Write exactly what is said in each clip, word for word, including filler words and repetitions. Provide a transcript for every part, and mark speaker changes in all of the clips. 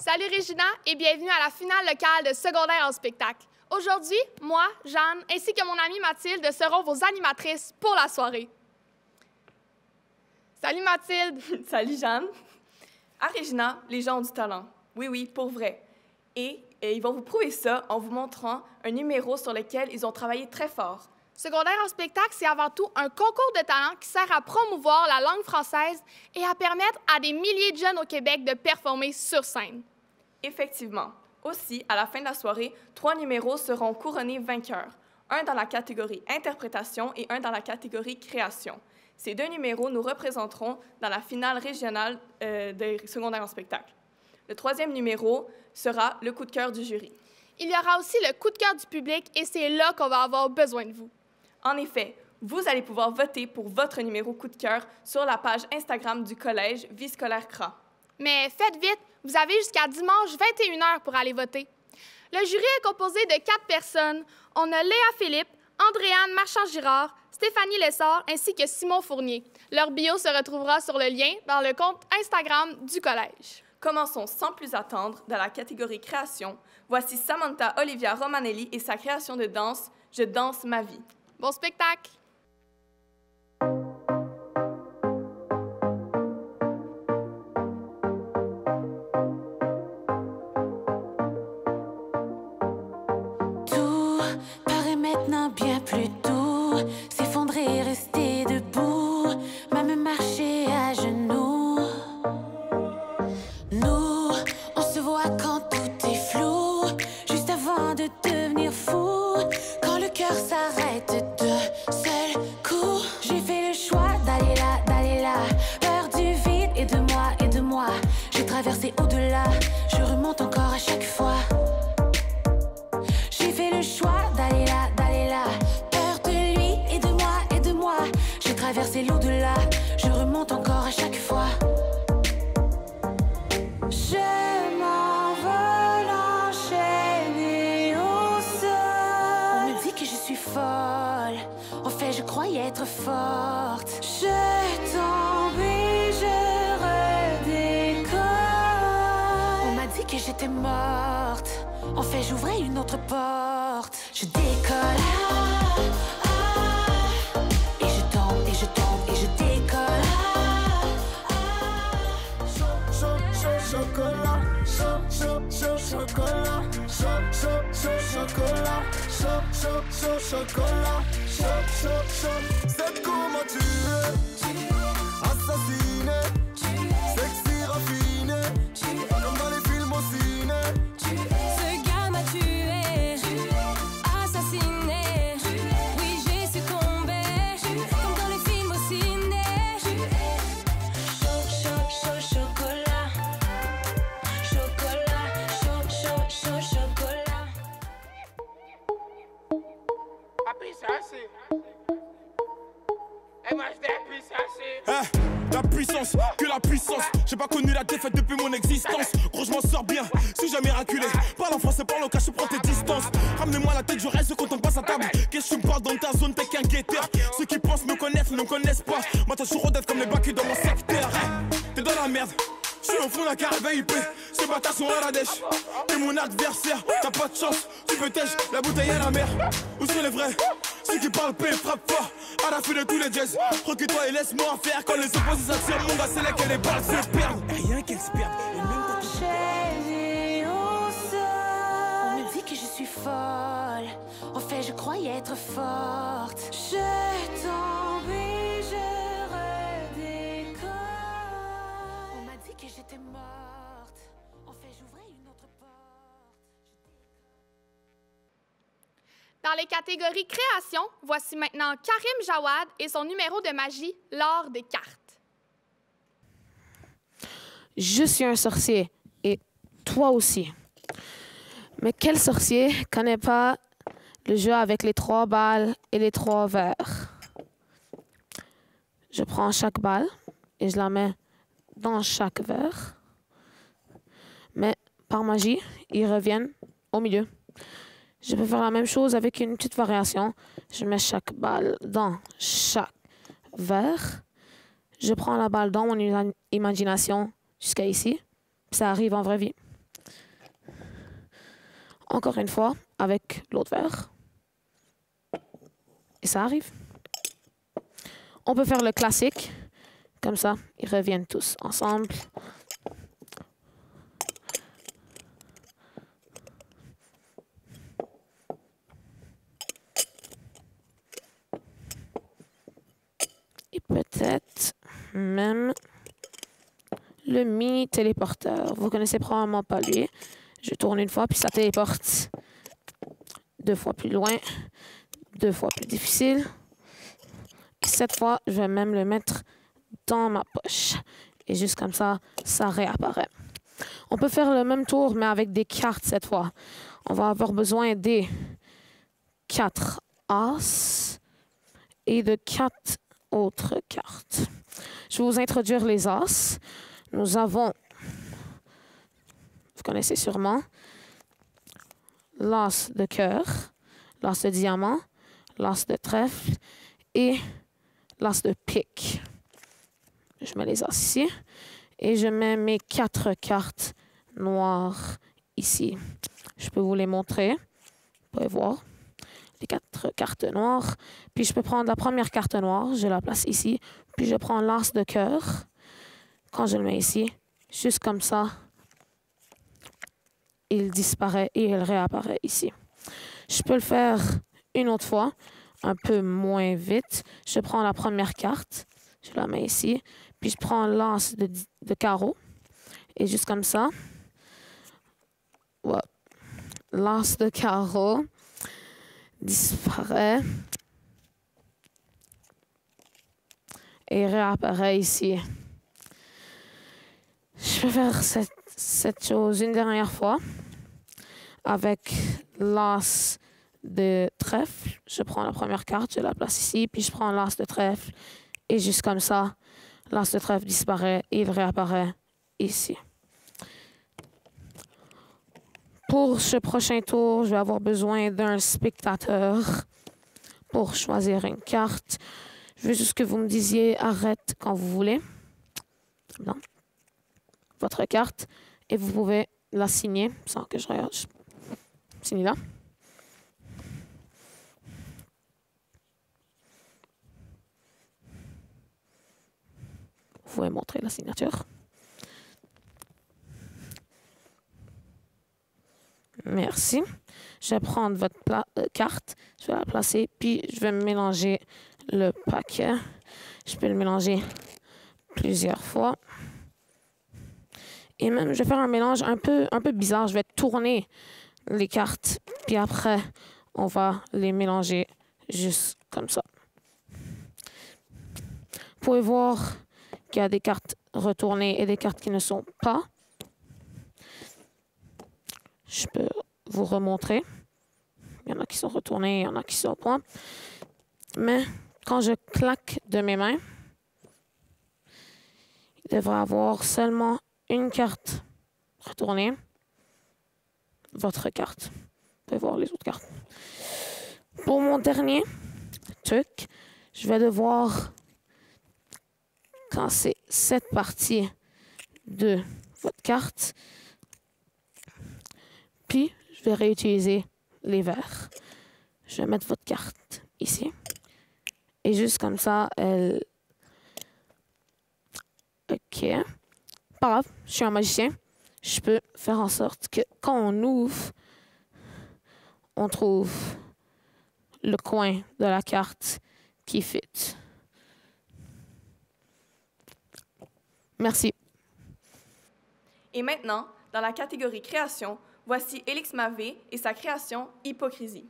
Speaker 1: Salut Régina et bienvenue à la finale locale de secondaire en spectacle. Aujourd'hui, moi, Jeanne, ainsi que mon amie Mathilde seront vos animatrices pour la soirée. Salut Mathilde!
Speaker 2: Salut Jeanne! À Régina, les gens ont du talent. Oui, oui, pour vrai. Et, et ils vont vous prouver ça en vous montrant un numéro sur lequel ils ont travaillé très fort.
Speaker 1: Secondaire en spectacle, c'est avant tout un concours de talent qui sert à promouvoir la langue française et à permettre à des milliers de jeunes au Québec de performer sur scène.
Speaker 2: Effectivement. Aussi, à la fin de la soirée, trois numéros seront couronnés vainqueurs. Un dans la catégorie interprétation et un dans la catégorie création. Ces deux numéros nous représenteront dans la finale régionale euh, de secondaire en spectacle. Le troisième numéro sera le coup de cœur du jury.
Speaker 1: Il y aura aussi le coup de cœur du public et c'est là qu'on va avoir besoin de vous.
Speaker 2: En effet, vous allez pouvoir voter pour votre numéro coup de cœur sur la page Instagram du collège Vie scolaire C R A.
Speaker 1: Mais faites vite, vous avez jusqu'à dimanche vingt et une heures pour aller voter. Le jury est composé de quatre personnes. On a Léa Philippe, Andréane Marchand-Girard, Stéphanie Lessard ainsi que Simon Fournier. Leur bio se retrouvera sur le lien dans le compte Instagram du collège.
Speaker 2: Commençons sans plus attendre dans la catégorie création. Voici Samantha Olivia Romanelli et sa création de danse « Je danse ma vie ».
Speaker 1: Bon spectacle!
Speaker 3: Tout paraît maintenant bien plus doux, s'effondrer, rester debout, même marcher à genoux. Nous, on se voit quand tout est flou, juste avant de devenir fou, quand le cœur s'arrête d'un seul coup. J'ai fait le choix d'aller là, d'aller là, peur du vide et de moi, et de moi. J'ai traversé au-delà, je remonte encore à chaque fois. J'ai fait le choix d'aller là, d'aller là, peur de lui et de moi, et de moi. J'ai traversé l'au-delà, je remonte encore à chaque fois. Je m'envole enchaînée au sol. On me dit que je suis folle, en fait je croyais être forte. Je tombe et je redécolle. On m'a dit que j'étais morte, en fait j'ouvrais une autre porte. Je décolle, ah, ah, et je tombe, et je tombe, et je décolle. Ah, ah.
Speaker 4: Chaud, chaud, chaud, chocolat. Chaud, chaud, chaud, chocolat. Chaud, chaud, chaud, chocolat. Chaud, chaud, chaud, chocolat. Chaud, chaud, chaud. C'est comment tu es. Assassiné. Sexy, raffiné. Comme dans les films au ciné.
Speaker 3: Ce gars m'a tué, assassiné. Oui, j'ai succombé, comme dans les films au ciné. Chaud, chaud, chaud, chocolat. Chocolat, chaud, chaud, chaud, chocolat.
Speaker 5: Papi, ça c'est. Et moi je t'appuie, ça c'est.
Speaker 6: Hein, la puissance, que la puissance. J'ai pas connu la défaite depuis mon existence. Gros, je m'en sors bien, si j'ai miraculé. Parle en français, parle au cas, je prends tes distances. Ramenez-moi la tête, je reste quand on passe à table. Qu'est-ce que tu me parles dans ta zone, t'es qu'un guetteur. Ceux qui pensent me connaissent, ne me connaissent pas. Moi, t'as toujours d'être comme les bacs dans mon secteur. Hein, t'es dans la merde. Je suis au fond d'un carré V I P, ces bâtards sont à la dèche. T'es mon adversaire, t'as pas de chance. Tu peux tèche, la bouteille à la mer. Où sont les vrais? Ceux qui parlent paix, frappe fort. À la fin de tous les jazz, recule-toi et laisse-moi faire. Quand les opposés s'attirent, mon gars, c'est là que les balles se perdent. Rien qu'elles se perdent. Et même quand
Speaker 3: Enchaînée au sol. On me dit que je suis folle, en fait je croyais être forte. Je tombe et je redécolle. On m'a dit que j'étais morte, en fait j'ouvrais une autre porte.
Speaker 1: Dans les catégories création, voici maintenant Karim Jawad et son numéro de magie, l'art des cartes.
Speaker 7: Je suis un sorcier, et toi aussi. Mais quel sorcier connaît pas le jeu avec les trois balles et les trois verres? Je prends chaque balle et je la mets dans chaque verre. Mais par magie, ils reviennent au milieu. Je peux faire la même chose avec une petite variation. Je mets chaque balle dans chaque verre. Je prends la balle dans mon imagination jusqu'à ici. Ça arrive en vraie vie. Encore une fois, avec l'autre verre. Et ça arrive. On peut faire le classique. Comme ça, ils reviennent tous ensemble. Et peut-être même le mini téléporteur. Vous connaissez probablement pas lui. Je tourne une fois, puis ça téléporte deux fois plus loin, deux fois plus difficile. Et cette fois, je vais même le mettre dans ma poche. Et juste comme ça, ça réapparaît. On peut faire le même tour, mais avec des cartes cette fois. On va avoir besoin des quatre as et de quatre autres cartes. Je vais vous introduire les as. Nous avons, vous connaissez sûrement, l'as de cœur, l'as de diamant, l'as de trèfle et l'as de pique. Je mets les as ici et je mets mes quatre cartes noires ici. Je peux vous les montrer. Vous pouvez voir les quatre cartes noires. Puis je peux prendre la première carte noire, je la place ici. Puis je prends l'as de cœur. Quand je le mets ici, juste comme ça, il disparaît et il réapparaît ici. Je peux le faire une autre fois, un peu moins vite. Je prends la première carte, je la mets ici, puis je prends l'as de, de carreau, et juste comme ça, ouais, l'as de carreau disparaît et réapparaît ici. Je vais faire cette, cette chose une dernière fois avec l'as de trèfle. Je prends la première carte, je la place ici, puis je prends l'as de trèfle et juste comme ça, l'as de trèfle disparaît et il réapparaît ici. Pour ce prochain tour, je vais avoir besoin d'un spectateur pour choisir une carte. Je veux juste que vous me disiez arrête quand vous voulez. Non. Votre carte et vous pouvez la signer sans que je regarde. Signe là. Vous pouvez montrer la signature. Merci. Je vais prendre votre euh, carte, je vais la placer, puis je vais mélanger le paquet. Je peux le mélanger plusieurs fois. Et même, je vais faire un mélange un peu, un peu bizarre. Je vais tourner les cartes, puis après, on va les mélanger juste comme ça. Vous pouvez voir qu'il y a des cartes retournées et des cartes qui ne sont pas. Je peux vous remontrer. Il y en a qui sont retournées, il y en a qui sont pas. Mais quand je claque de mes mains, il devrait y avoir seulement une carte retournée. Votre carte. Vous pouvez voir les autres cartes. Pour mon dernier truc, je vais devoir casser cette partie de votre carte. Puis, je vais réutiliser les verres. Je vais mettre votre carte ici. Et juste comme ça, elle... OK. Pas grave, je suis un magicien. Je peux faire en sorte que quand on ouvre, on trouve le coin de la carte qui fit. Merci.
Speaker 2: Et maintenant, dans la catégorie création, voici Elix Mavé et sa création Hypocrisie.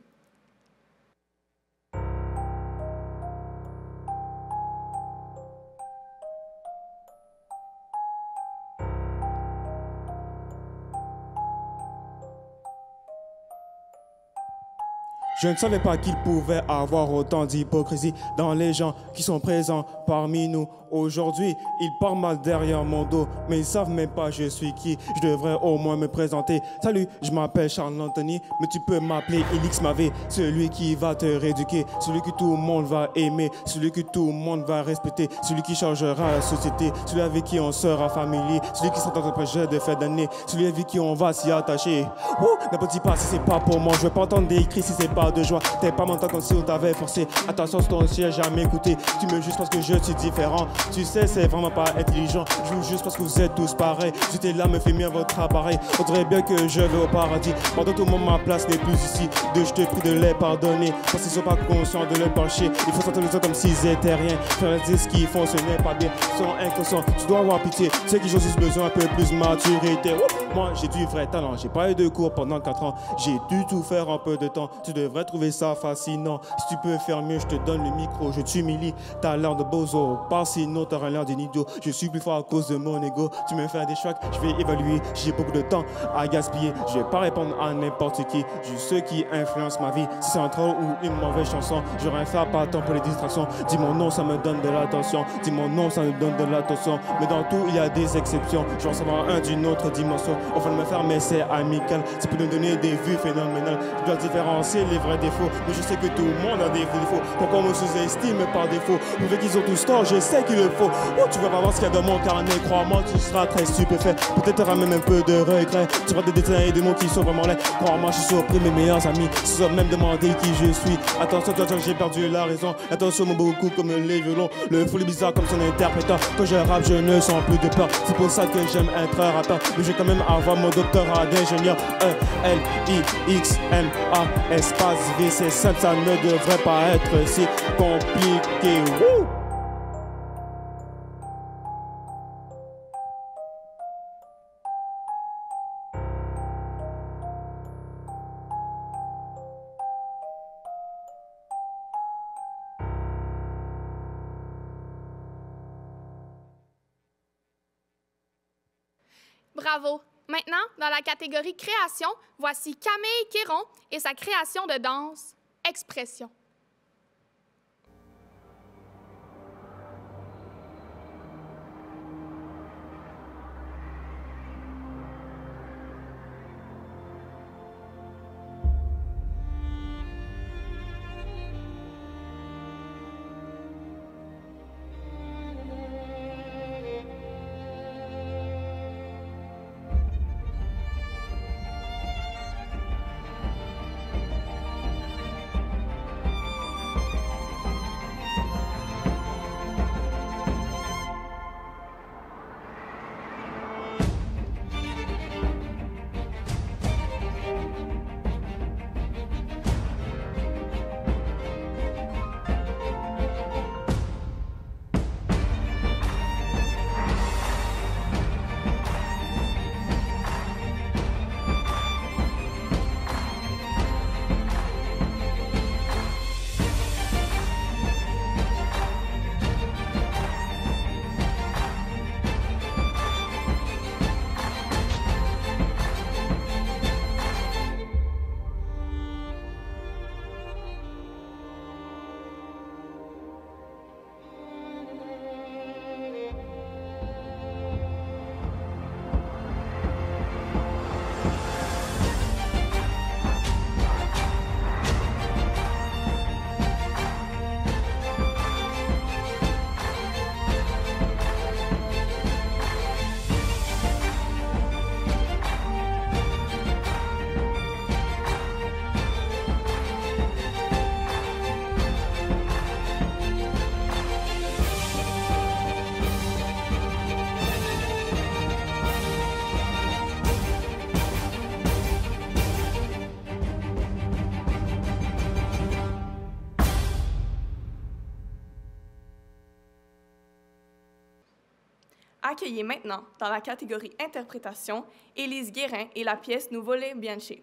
Speaker 6: Je ne savais pas qu'il pouvait avoir autant d'hypocrisie dans les gens qui sont présents parmi nous. Aujourd'hui, ils parlent mal derrière mon dos, mais ils savent même pas je suis qui. Je devrais au moins me présenter. Salut, je m'appelle Charles Anthony, mais tu peux m'appeler Elix Mavé. Celui qui va te rééduquer, celui que tout le monde va aimer, celui que tout le monde va respecter, celui qui changera la société, celui avec qui on sera familier, celui qui sera dans un projet de fin d'année, celui avec qui on va s'y attacher. Ouh, ne me dis pas si c'est pas pour moi, je veux pas entendre des cris si c'est pas de joie. T'es pas mental comme si on t'avait forcé. Attention, c'est ton siège à m'écouter. Tu me juges parce que je suis différent. Tu sais, c'est vraiment pas intelligent. Je vous juste parce que vous êtes tous pareils. J'étais là, me fait bien votre appareil. On dirait bien que je vais au paradis. Pendant tout le monde, ma place n'est plus ici. De je te prie de les pardonner. Parce qu'ils sont pas conscients de leur pencher. Il faut sentir les autres comme s'ils étaient rien. Faire dire ce qu'ils font, ce n'est pas bien. Ils sont inconscients, tu dois avoir pitié. Tu sais qu'ils ont juste besoin un peu plus de maturité. Ouh, moi, j'ai du vrai talent. J'ai pas eu de cours pendant quatre ans. J'ai dû tout faire en peu de temps. Tu devrais trouver ça fascinant. Si tu peux faire mieux, je te donne le micro. Je t'humilie. T'as l'air de bozo. Pas sinon, t'auras l'air d'un idiot. Je suis plus fort à cause de mon ego. Tu me fais des chocs, je vais évaluer. J'ai beaucoup de temps à gaspiller. Je vais pas répondre à n'importe qui. Juste ceux qui influencent ma vie. Si c'est un troll ou une mauvaise chanson, je vais faire pas tant pour les distractions. Dis mon nom, ça me donne de l'attention. Dis mon nom, ça me donne de l'attention. Mais dans tout, il y a des exceptions. Je vais en savoir un d'une autre dimension. On va me faire, mais c'est amical. Tu peux nous donner des vues phénoménales. Je dois différencier les vrais défauts. Mais je sais que tout le monde a des défauts. Pourquoi on me sous-estime par défaut? Vous voulez qu'ils ont tous tort, je sais qu'il le faut. Oh, tu vas pas voir ce qu'il y a dans mon carnet. Crois-moi, tu seras très stupéfait. Peut-être t'auras même un peu de regret. Tu vas des détails et des mots qui sont vraiment laids. Crois-moi, je suis surpris, mes meilleurs amis se sont même demandé qui je suis. Attention, toi, j'ai perdu la raison. Attention, mon beaucoup comme les violons. Le flou est bizarre comme son interprétant. Quand je rappe, je ne sens plus de peur. C'est pour ça que j'aime être rappeur. Mais je vais quand même avoir mon doctorat d'ingénieur. E, L, I, X, M, A, espace V, c'est simple, ça ne devrait pas être si compliqué. Woo!
Speaker 1: Bravo! Maintenant, dans la catégorie création, voici Camille Quéron et sa création de danse, Expression.
Speaker 2: Accueillez maintenant, dans la catégorie Interprétation, Élise Guérin et la pièce Nous voler Bianche.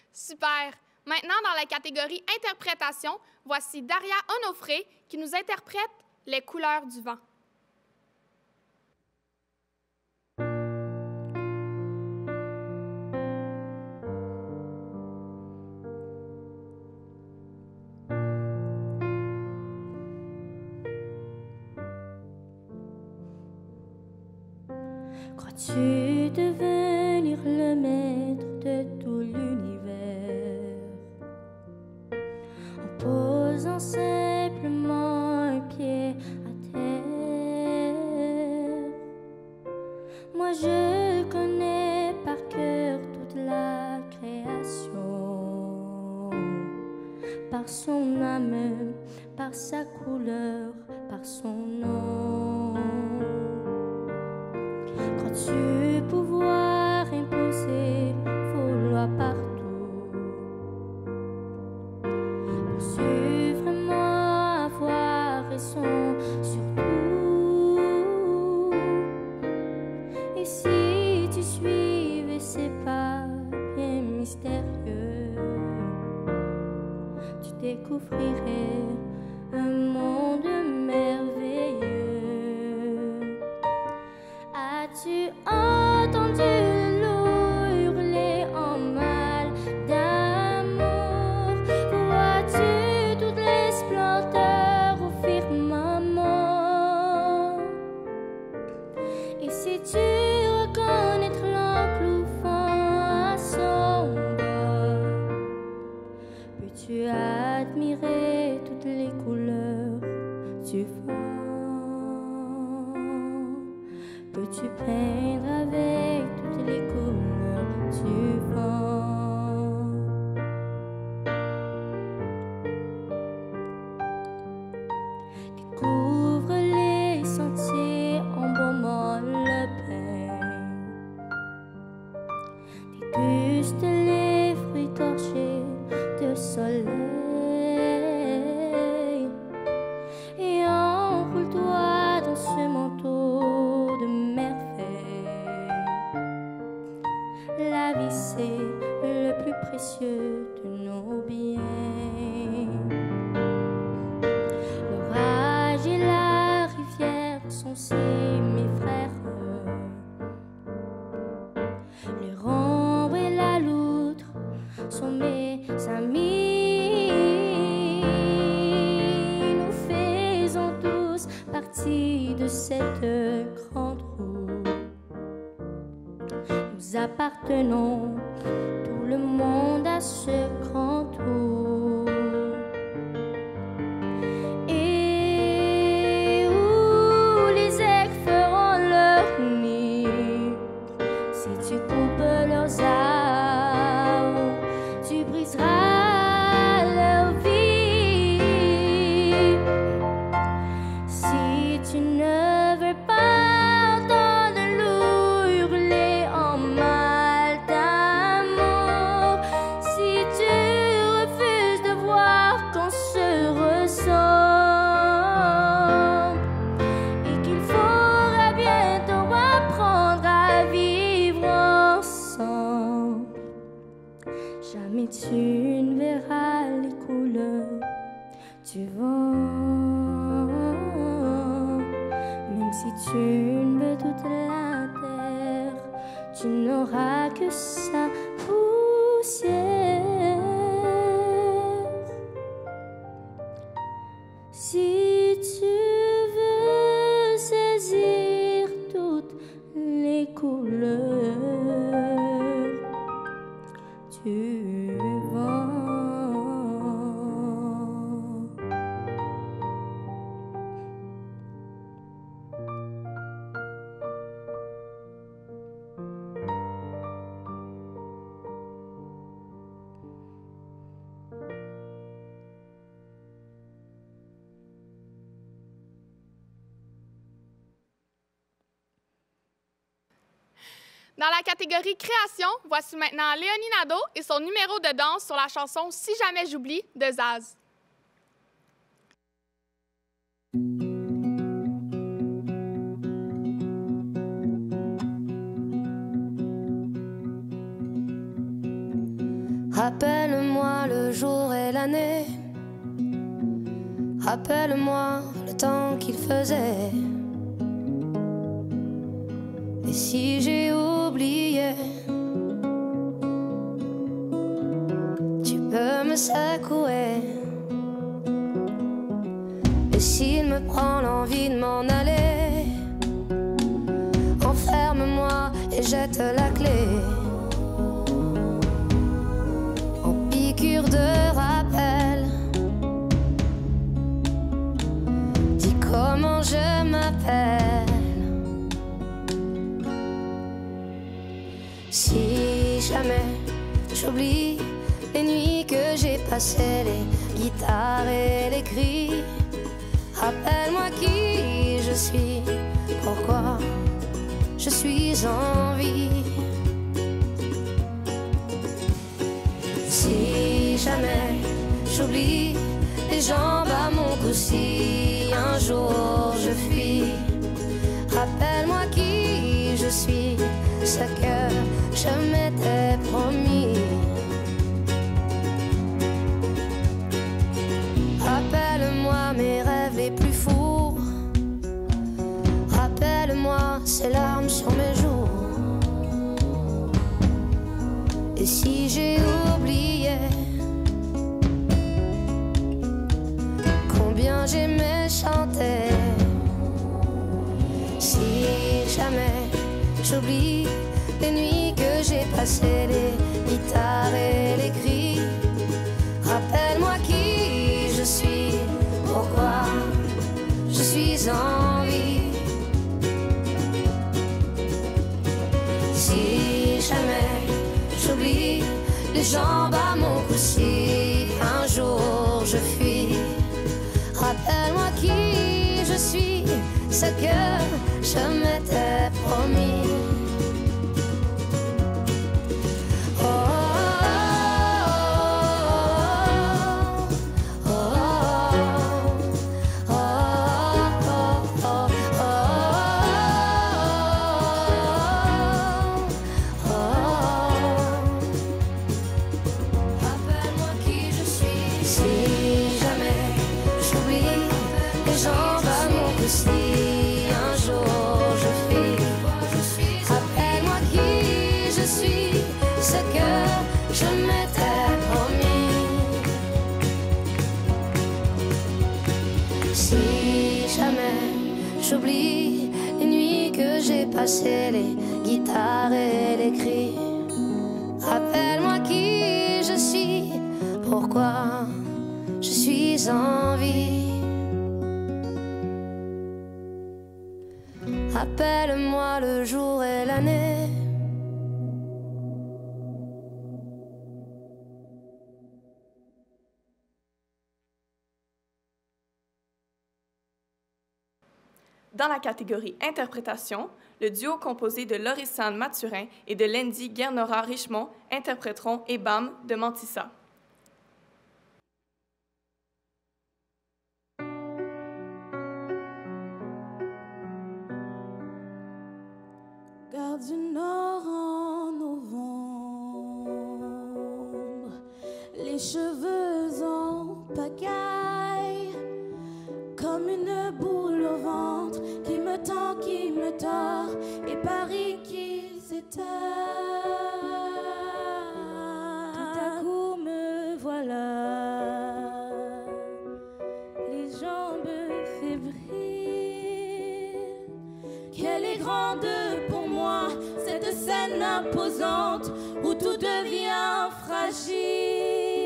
Speaker 1: Super! Maintenant, dans la catégorie interprétation, voici Daria Onofré qui nous interprète Les couleurs du vent.
Speaker 8: Crois-tu devenir le maître de tout l'univers en posant simplement un pied à terre? Moi je connais par cœur toute la création, par son âme, par sa couleur, par son nom. Crois-tu pouvoir imposer vos lois partout? Peux-tu vraiment avoir raison sur tout? Et si tu suivais ces pas bien mystérieux, tu découvrirais un monde merveilleux. As-tu entendu le loup hurler en mal d'amour? Vois-tu toutes les splendeurs au firmament? Et si tu reconnaître l'encloufant à son bord, peux-tu admirer toutes les couleurs du vent? Peux-tu peindre avec toutes les couleurs du vent? Découvre les sentiers embaumant le pain, déguste les fruits torchés de soleil et enroule-toi dans ce manteau de merveille. La vie c'est le plus précieux de nos biens. L'orage et la rivière sont si mes frères. Le rhombe et la loutre sont mes amis. Nous faisons tous partie de cette grande roue. Nous appartenons tout le monde à ce grand tour. Et où les aigles feront leur nid, si tu coupes leurs arbres, tu briseras leur vie. Si tu ne veux pas entendre le loup hurler en mal d'amour, si tu refuses de voir qu'on se ressemble et qu'il faudra bientôt apprendre à vivre ensemble, jamais tu ne verras les couleurs du vent. Même si tu ne veux toute la terre, tu n'auras que sa poussière. Si tu veux saisir toutes les couleurs du vent.
Speaker 1: Dans la catégorie création, voici maintenant Léonie Nadeau et son numéro de danse sur la chanson Si jamais j'oublie de Zaz.
Speaker 8: Rappelle-moi le jour et l'année. Rappelle-moi le temps qu'il faisait. Et si j'ai oublié, tu peux me secouer. Et s'il me prend l'envie de m'en aller, enferme-moi et jette la clé. En piqûre de rappel, dis comment je m'appelle. Si jamais j'oublie les nuits que j'ai passées, les guitares et les cris, rappelle-moi qui je suis, pourquoi je suis en vie. Si jamais j'oublie les jambes à mon cou, si un jour je fuis, rappelle-moi qui je suis, ce que je m'étais promis. Rappelle-moi mes rêves les plus fous. Rappelle-moi ces larmes sur mes joues. Et si j'ai oublié combien j'aimais chanter, si jamais j'oublie les nuits que j'ai passées, les guitares et les cris, rappelle-moi qui je suis, pourquoi je suis en vie. Si jamais j'oublie les jambes à mon cou, si un jour je fuis, rappelle-moi qui je suis, ce que je m'étais promis. J'oublie les nuits que j'ai passées, les guitares et les cris. Rappelle-moi qui je suis, pourquoi je suis en vie. Rappelle-moi le jour et l'année.
Speaker 2: Dans la catégorie Interprétation, le duo composé de Lorissane Mathurin et de Lendy Guernora Richemont interpréteront Et Bam de Mantissa.
Speaker 3: Gare du Nord en novembre, les cheveux en pagaille, comme une boule au ventre qui me tend, qui me tord, et Paris qui s'éteint. Tout à coup me voilà, les jambes fébriles. Qu'elle est grande pour moi, cette scène imposante où tout devient fragile.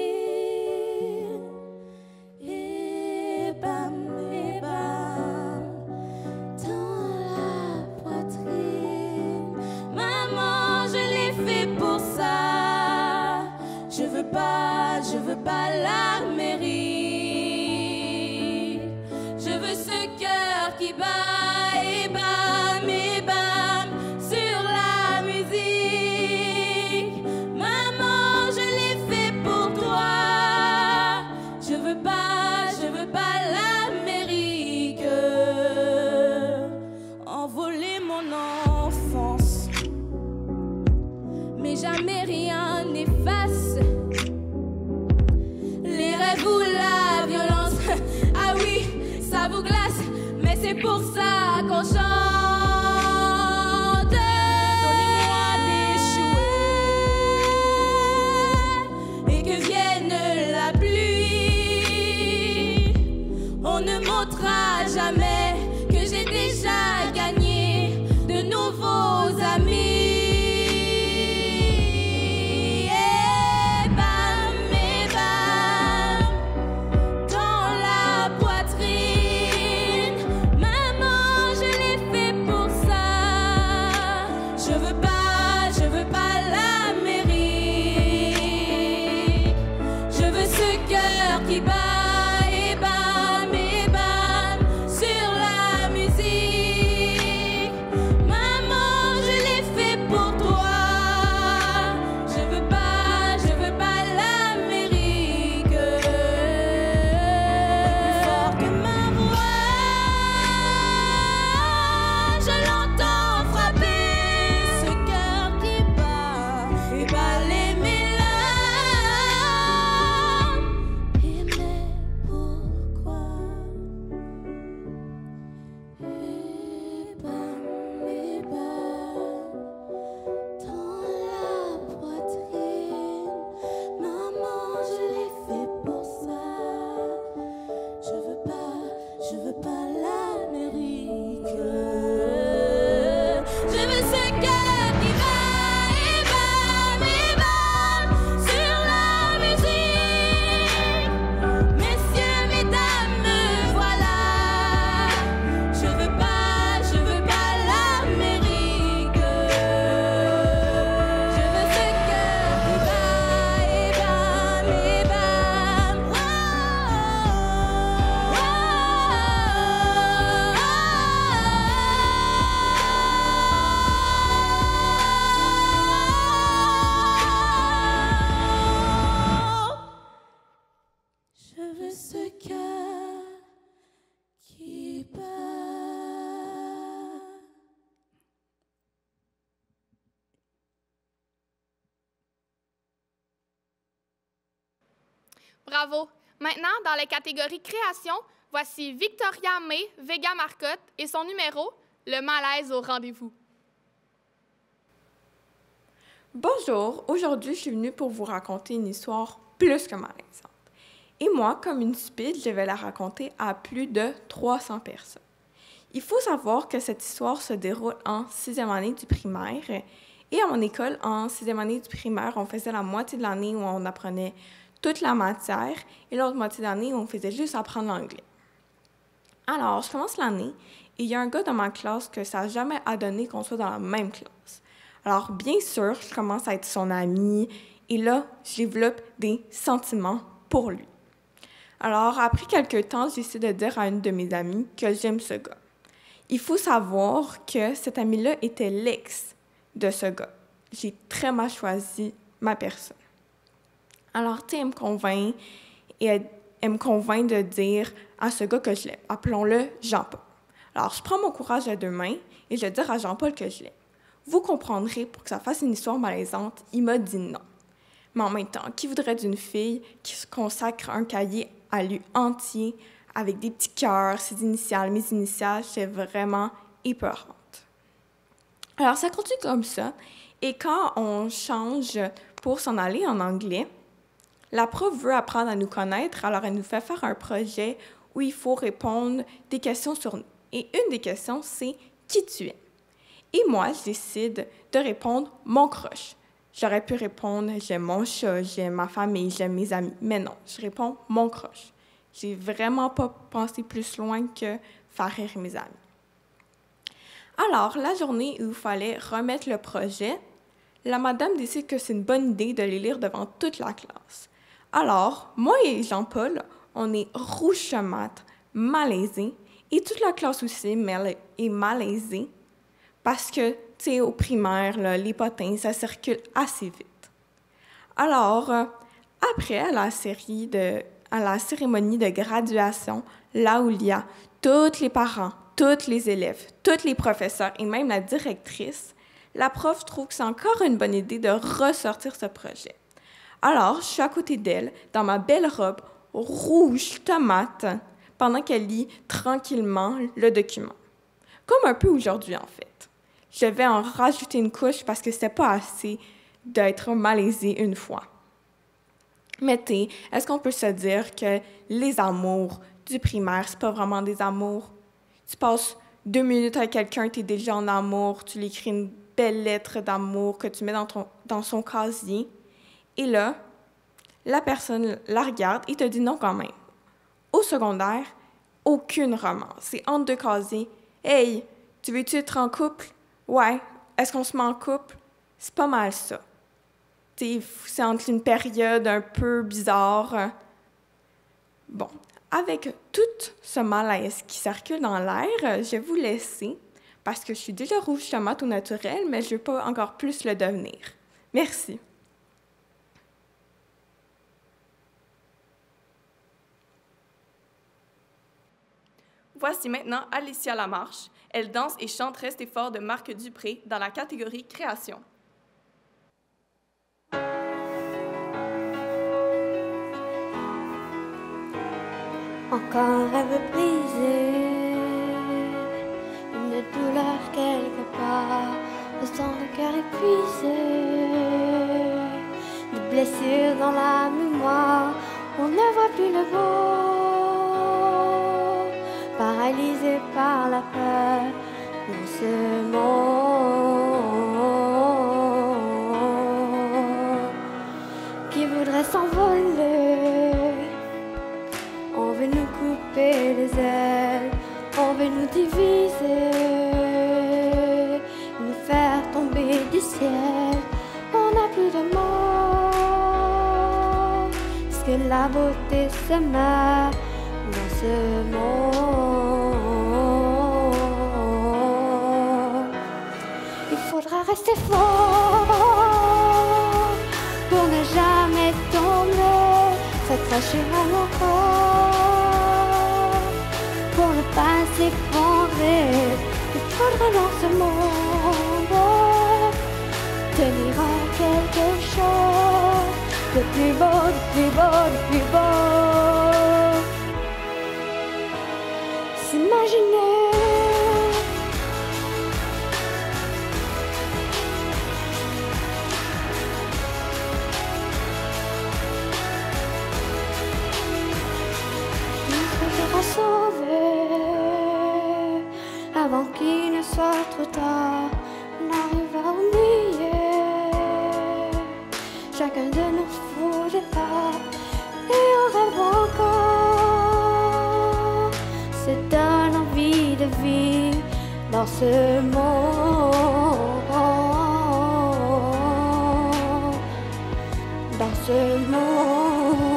Speaker 3: Je veux pas la mairie, je veux ce cœur qui bat et bam et bam sur la musique. Maman, je l'ai fait pour toi. Je veux pas, je veux pas l'Amérique, envoler mon enfance, mais jamais rien n'efface
Speaker 8: pour ça qu'on chante. Donnez-moi d'échouer et que vienne la pluie. On ne montrera jamais que j'ai déjà gagné de nouveaux amis.
Speaker 1: Bravo! Maintenant, dans les catégories création, voici Victoria May Vega Marcotte et son numéro, Le malaise au rendez-vous.
Speaker 2: Bonjour, aujourd'hui je suis venue pour vous raconter une histoire plus que malaisante. Et moi, comme une stupide, je vais la raconter à plus de trois cents personnes. Il faut savoir que cette histoire se déroule en sixième année du primaire. Et à mon école, en sixième année du primaire, on faisait la moitié de l'année où on apprenait toute la matière et l'autre moitié de l'année où on faisait juste apprendre l'anglais. Alors, je commence l'année et il y a un gars dans ma classe que ça n'a jamais adonné qu'on soit dans la même classe. Alors, bien sûr, je commence à être son amie et là, je développe des sentiments pour lui. Alors, après quelques temps, j'essaie de dire à une de mes amies que j'aime ce gars. Il faut savoir que cet ami-là était l'ex de ce gars. J'ai très mal choisi ma personne. Alors, tu sais, elle me convainc et elle, elle me convainc de dire à ce gars que je l'aime. Appelons-le Jean-Paul. Alors, je prends mon courage à deux mains et je vais dire à Jean-Paul que je l'aime. Vous comprendrez, pour que ça fasse une histoire malaisante, il m'a dit non. Mais en même temps, qui voudrait d'une fille qui se consacre un cahier à lui entier avec des petits cœurs, ses initiales, mes initiales, c'est vraiment épeurante. Alors, ça continue comme ça. Et quand on change pour s'en aller en anglais, la prof veut apprendre à nous connaître, alors elle nous fait faire un projet où il faut répondre des questions sur nous. Et une des questions, c'est « Qui tu es? » Et moi, je décide de répondre « Mon crush ». J'aurais pu répondre « J'aime mon chat, j'aime ma famille, j'aime mes amis ». Mais non, je réponds « Mon crush ». J'ai vraiment pas pensé plus loin que faire rire mes amis. Alors, la journée où il fallait remettre le projet, la madame décide que c'est une bonne idée de les lire devant toute la classe. Alors, moi et Jean-Paul, on est rouge mat, malaisés, et toute la classe aussi est malaisée, parce que, tu sais, au primaire, là, les potins, ça circule assez vite. Alors, euh, après, à la, série de, à la cérémonie de graduation, là où il y a tous les parents, tous les élèves, tous les professeurs et même la directrice, la prof trouve que c'est encore une bonne idée de ressortir ce projet. Alors, je suis à côté d'elle, dans ma belle robe rouge tomate, pendant qu'elle lit tranquillement le document. Comme un peu aujourd'hui, en fait. Je vais en rajouter une couche parce que c'était pas assez d'être malaisée une fois. Mais t'es, est-ce qu'on peut se dire que les amours du primaire, c'est pas vraiment des amours? Tu passes deux minutes avec quelqu'un, t'es déjà en amour, tu lui écris une belle lettre d'amour que tu mets dans, ton, dans son casier. Et là, la personne la regarde et te dit non quand même. Au secondaire, aucune romance. C'est entre deux casiers. Hey, tu veux-tu être en couple? Ouais. Est-ce qu'on se met en couple? C'est pas mal ça. T'sais, c'est entre une période un peu bizarre. Bon, avec tout ce malaise qui circule dans l'air, je vais vous laisser parce que je suis déjà rouge tomate au naturel, mais je ne veux pas encore plus le devenir. Merci. Voici maintenant Alicia Lamarche. Elle danse et chante Restez fort de Marc Dupré dans la catégorie Création.
Speaker 8: Encore un rêve brisé, une douleur quelque part, le sang de cœur épuisé, des blessures dans la mémoire, on ne voit plus le beau, paralysé par la peur dans ce monde qui voudrait s'envoler. On veut nous couper les ailes, on veut nous diviser, nous faire tomber du ciel. On n'a plus de mots, parce que la beauté se meurt dans ce monde. Il faudra rester fort pour ne jamais tomber, s'accrocher à nos corps pour ne pas s'effondrer. Il faudra dans ce monde tenir à quelque chose de plus beau, de plus beau, de plus beau. S'imaginer sauver avant qu'il ne soit trop tard. On arrive à oublier chacun de nos fous départs et on rêve encore, se donne envie de vivre dans ce monde, dans ce monde.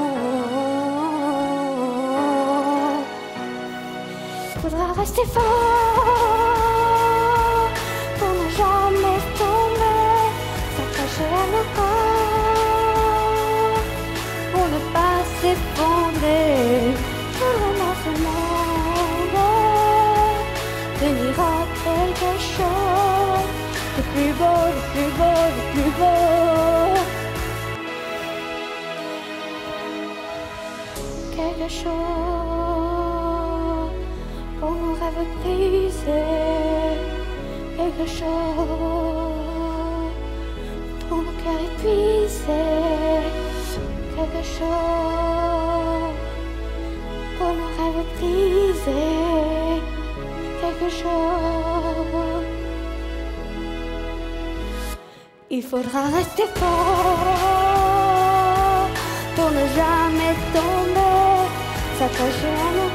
Speaker 8: Faudra rester fort pour ne jamais tomber, s'accrocher à nos corps pour ne pas s'effondrer. Faudra dans ce monde tenir à quelque chose de plus beau, de plus beau, de plus beau. Quelque chose pour nos rêves brisés, quelque chose pour nos cœurs épuisés, quelque chose pour nos rêves brisés, quelque chose. Il faudra rester fort pour ne jamais tomber, s'accrocher à nos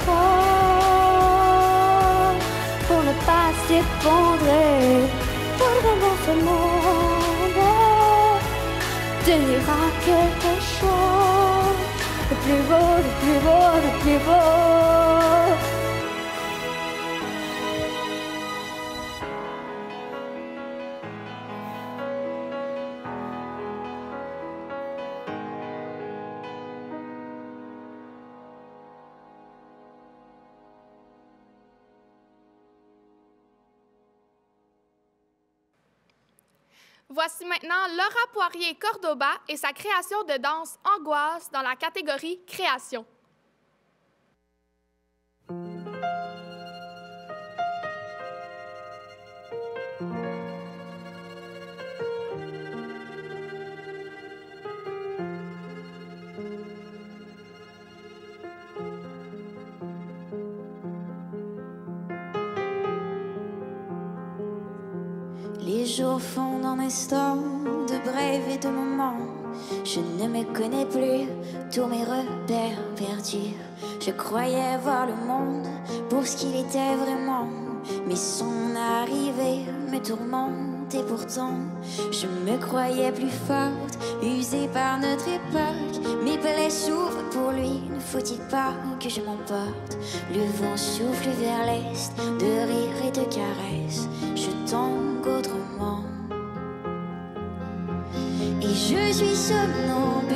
Speaker 8: corps pour ne pas s'effondrer. Faudra dans ce monde tenir à quelque chose de plus beau, de plus beau, de plus beau.
Speaker 1: Voici maintenant Laura Poirier-Cordoba et sa création de danse Angoisse dans la catégorie Création.
Speaker 3: toujours au fond d'un instant de brève et de moments. Je ne me connais plus, tous mes repères perdus. Je croyais voir le monde pour ce qu'il était vraiment, mais son arrivée me tourmente et pourtant je me croyais plus forte, usée par notre époque. Mes plaies souffrent pour lui, ne faut-il pas que je m'emporte? Le vent souffle vers l'est, de rire et de caresses, je tangue autrement. Et je suis somnambule,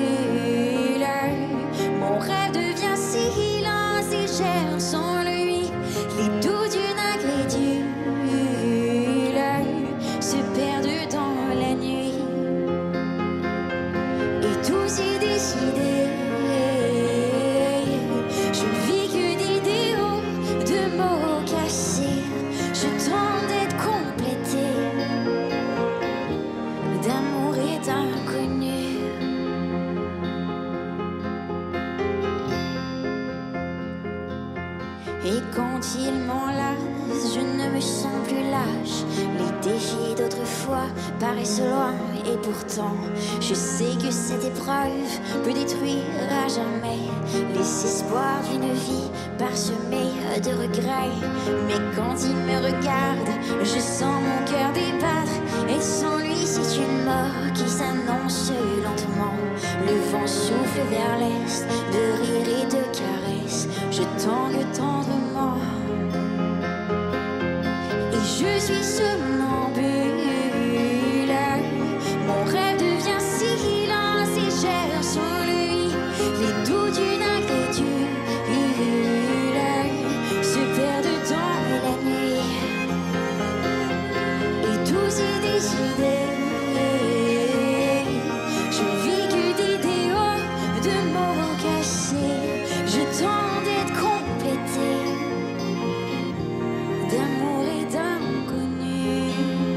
Speaker 3: mon rêve devient silence et j'erre sans lui. Les doux d'une incrédule se perdent dans la nuit. Et tout s'est décidé, je ne vis que d'idéaux, de mots cassés. Je tente d'être complété d'amour et d'inconnu. Et quand il m'enlace, je ne me sens plus lâche. Les défis d'autrefois paraissent loin et pourtant je sais que cette épreuve peut détruire à jamais les espoirs d'une vie parsemée de regrets. Mais quand il me regarde, je sens mon cœur débattre, et sans lui c'est une mort qui s'annonce lentement. Le vent souffle vers l'est, de rire et de caresses, je tangue tendrement. Et je suis somnambule, mon rêve devient silence et j'erre sans lui. Les doux d'une incrédule se perdent dans la nuit. Et tout s'est décidé, je vis que d'idéaux, de mots cachés. Je tente d'être complété d'amour et d'inconnu,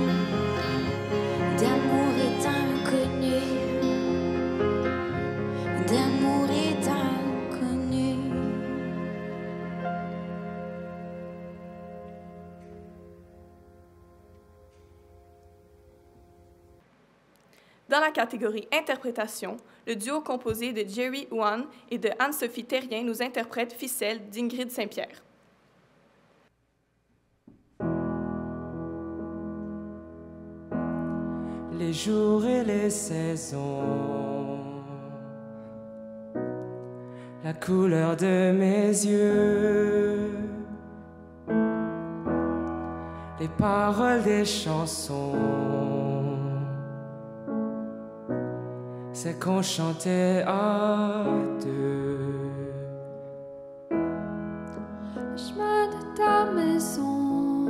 Speaker 3: d'amour et d'inconnu, d'amour et d'inconnu.
Speaker 2: Dans la catégorie interprétation, le duo composé de Jerry Wan et de Anne-Sophie Terrien nous interprète Ficelle d'Ingrid Saint-Pierre.
Speaker 9: Les jours et les saisons, la couleur de mes yeux, les paroles des chansons, c'est qu'on chantait à deux.
Speaker 10: Le chemin de ta maison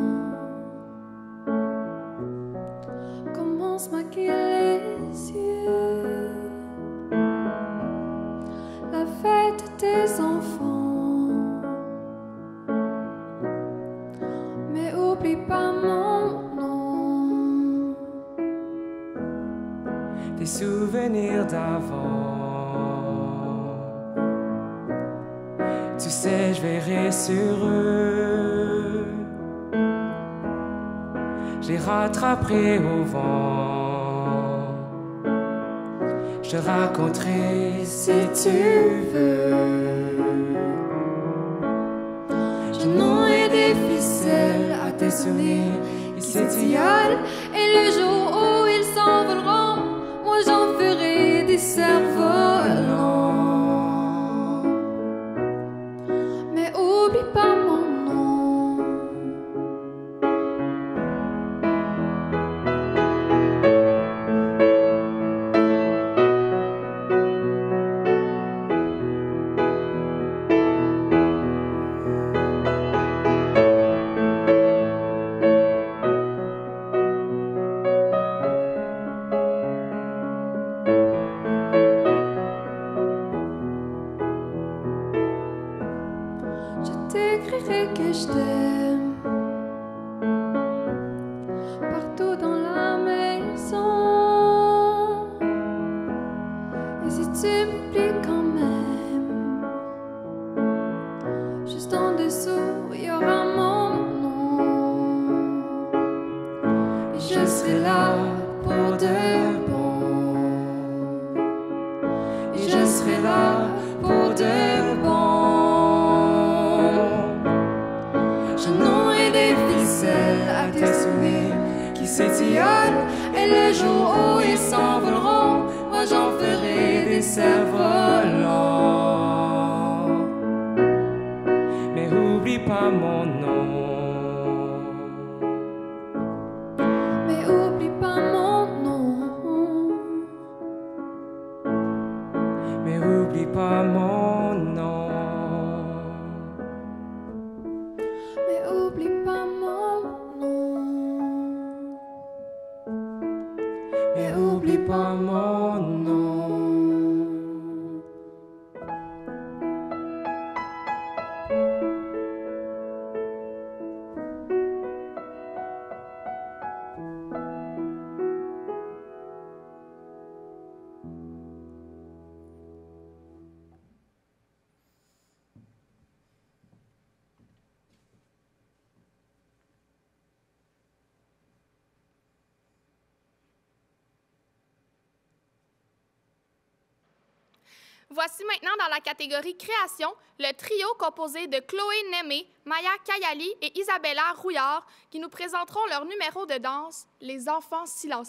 Speaker 10: commence à maquiller les yeux. La fête de tes enfants, mais oublie pas mon nom.
Speaker 9: Des souvenirs d'avant, tu sais, je verrai sur eux. Je les rattraperai au vent, je te raconterai si tu veux.
Speaker 10: Je nouerai des ficelles à tes souvenirs qui s'étiolent, et le jour où ils s'envoleront, moi j'en ferai des cerfs-volants. Mais oublie pas mon nom. s'étiolent. Et le jour où ils s'envoleront, moi j'en ferai des cerfs-volants.
Speaker 9: Mais oublie pas mon nom.
Speaker 10: Mais oublie pas mon nom.
Speaker 9: Mais oublie pas mon nom.
Speaker 10: Mais oublie pas mon nom.
Speaker 9: Mais oublie pas mon nom.
Speaker 1: Voici maintenant dans la catégorie création le trio composé de Chloé Némé, Maya Kayali et Isabella Rouillard qui nous présenteront leur numéro de danse « Les enfants silencieux ».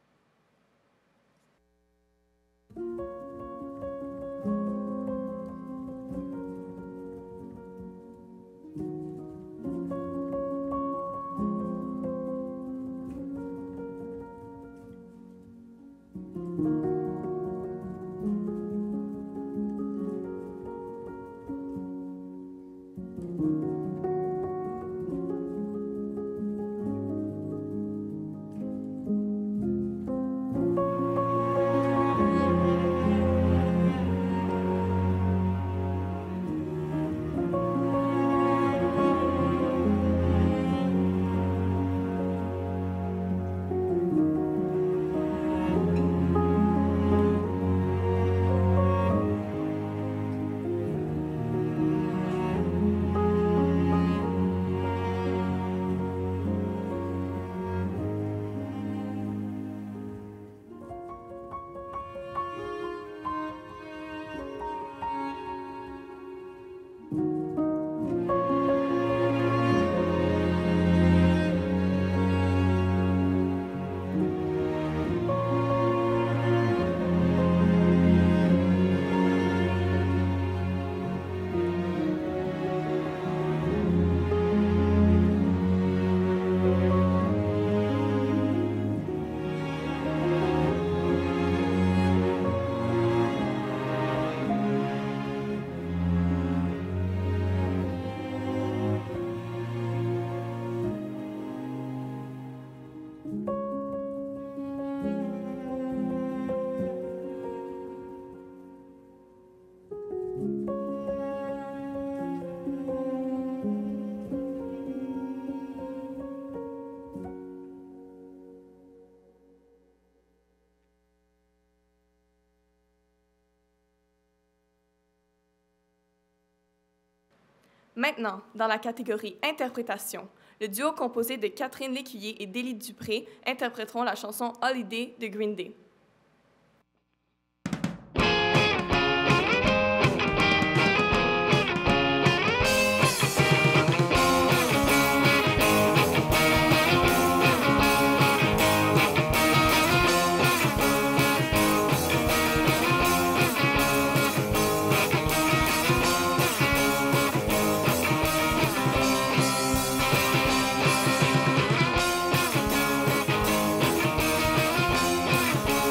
Speaker 2: Maintenant, dans la catégorie interprétation, le duo composé de Catherine Lécuyer et Délie Dupré interpréteront la chanson Holiday de Green Day.
Speaker 3: Holiday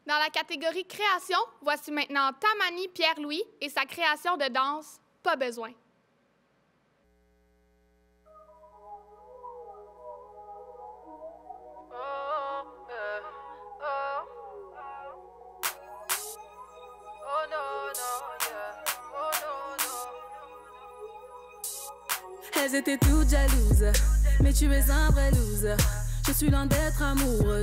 Speaker 1: Dans la catégorie création, voici maintenant Tamani Pierre-Louis et sa création de danse « Pas besoin ».
Speaker 11: Elles étaient toutes jalouses, mais tu es un vrai loser. Je suis loin d'être amoureuse.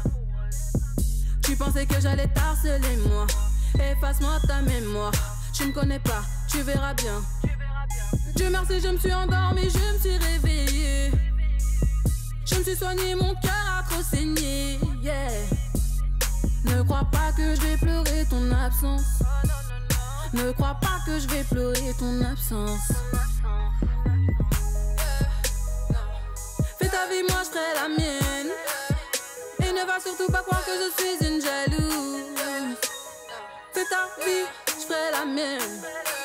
Speaker 11: Tu pensais que j'allais t'harceler, moi. Efface-moi ta mémoire. Tu me connais pas, tu verras bien. Dieu merci, je me suis endormie, je me suis réveillée. Je me suis soignée, mon cœur a trop saigné. Yeah. Ne crois pas que je vais pleurer ton absence. Ne crois pas que je vais pleurer ton absence. Fais ta vie, moi je ferai la mienne. Et ne va surtout pas croire que je suis une jalouse. Fais ta vie, je ferai la mienne.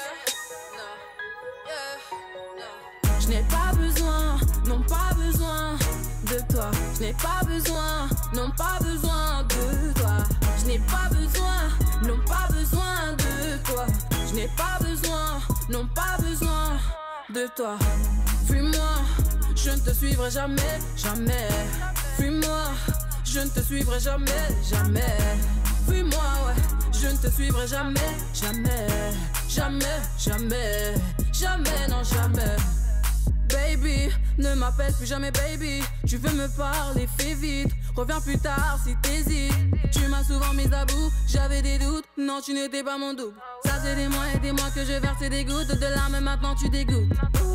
Speaker 11: Je n'ai pas besoin, non pas besoin de toi. Je n'ai pas besoin, non pas besoin de toi. Je n'ai pas besoin, non pas besoin de toi. Je n'ai pas besoin, non pas besoin de toi. Fuis-moi, je ne te suivrai jamais, jamais. Fuis-moi, je ne te suivrai jamais, jamais. Fuis-moi, ouais, je ne te suivrai jamais, jamais. Jamais, jamais, jamais, non jamais. Baby, ne m'appelle plus jamais baby. Tu veux me parler, fais vite. Reviens plus tard si t'hésites. Tu m'as souvent mis à bout, j'avais des doutes. Non, tu n'étais pas mon double. Ça c'est des mois et des mois que je versais des gouttes de larmes, maintenant tu dégoûtes.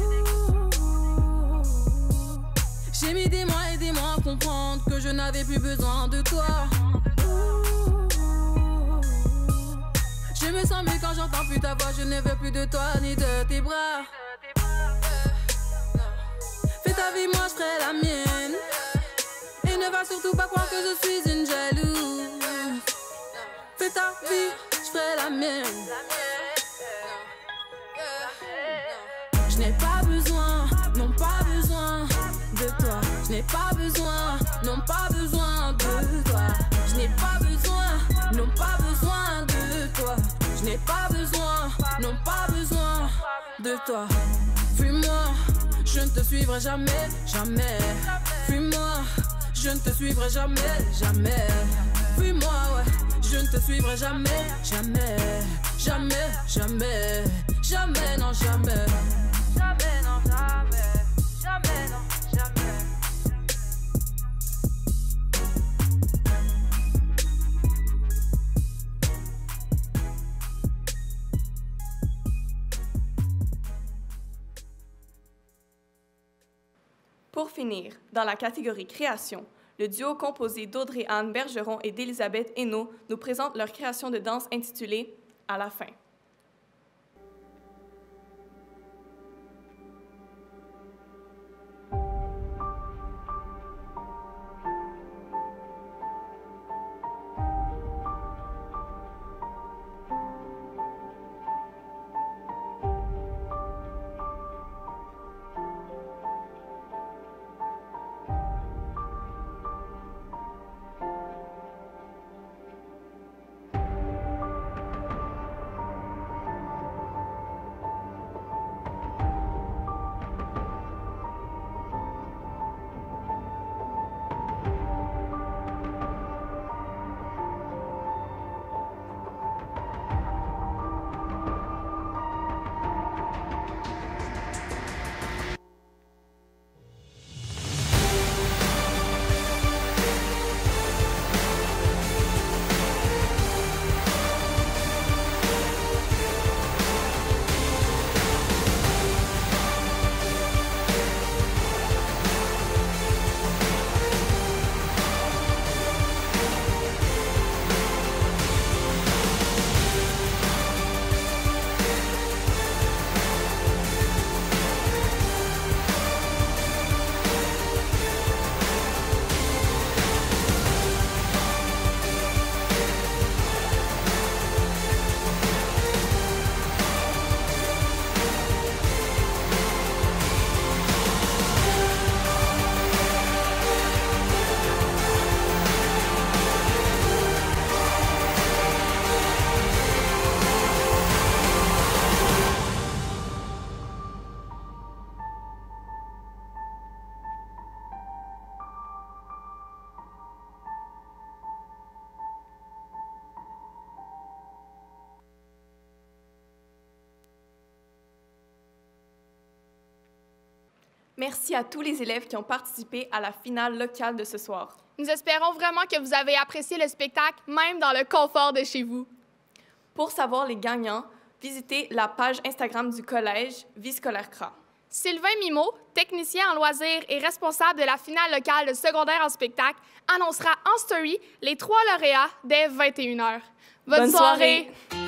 Speaker 11: J'ai mis des mois et des mois à comprendre que je n'avais plus besoin de toi. Je me sens mieux quand j'entends plus ta voix. Je ne veux plus de toi ni de tes bras. Fais ta vie, moi je ferai la mienne. Et ne va surtout pas croire que je suis une jalouse. Fais ta vie, je ferai la mienne. Je n'ai pas besoin, non pas besoin de toi. Je n'ai pas besoin, non pas besoin de toi. Je n'ai pas besoin, non pas besoin de toi. Je n'ai pas besoin, non pas besoin de toi. Fuis-moi, je ne te suivrai jamais, jamais. Fuis-moi, je ne te suivrai jamais, jamais. Fuis-moi, ouais, je ne te suivrai jamais, jamais. Jamais, jamais, jamais, non, jamais. Jamais, non, jamais. Jamais, non, jamais.
Speaker 2: Pour finir, dans la catégorie création, le duo composé d'Audrey-Anne Bergeron et d'Elisabeth Hainaut nous présente leur création de danse intitulée « À la fin ». Merci à tous les élèves qui ont participé à la finale locale de ce soir.
Speaker 1: Nous espérons vraiment que vous avez apprécié le spectacle, même dans le confort de chez vous.
Speaker 2: Pour savoir les gagnants, visitez la page Instagram du collège Vie scolaire C R A.
Speaker 1: Sylvain Mimeau, technicien en loisirs et responsable de la finale locale de secondaire en spectacle, annoncera en story les trois lauréats dès vingt et une heures. Bonne, Bonne soirée! soirée.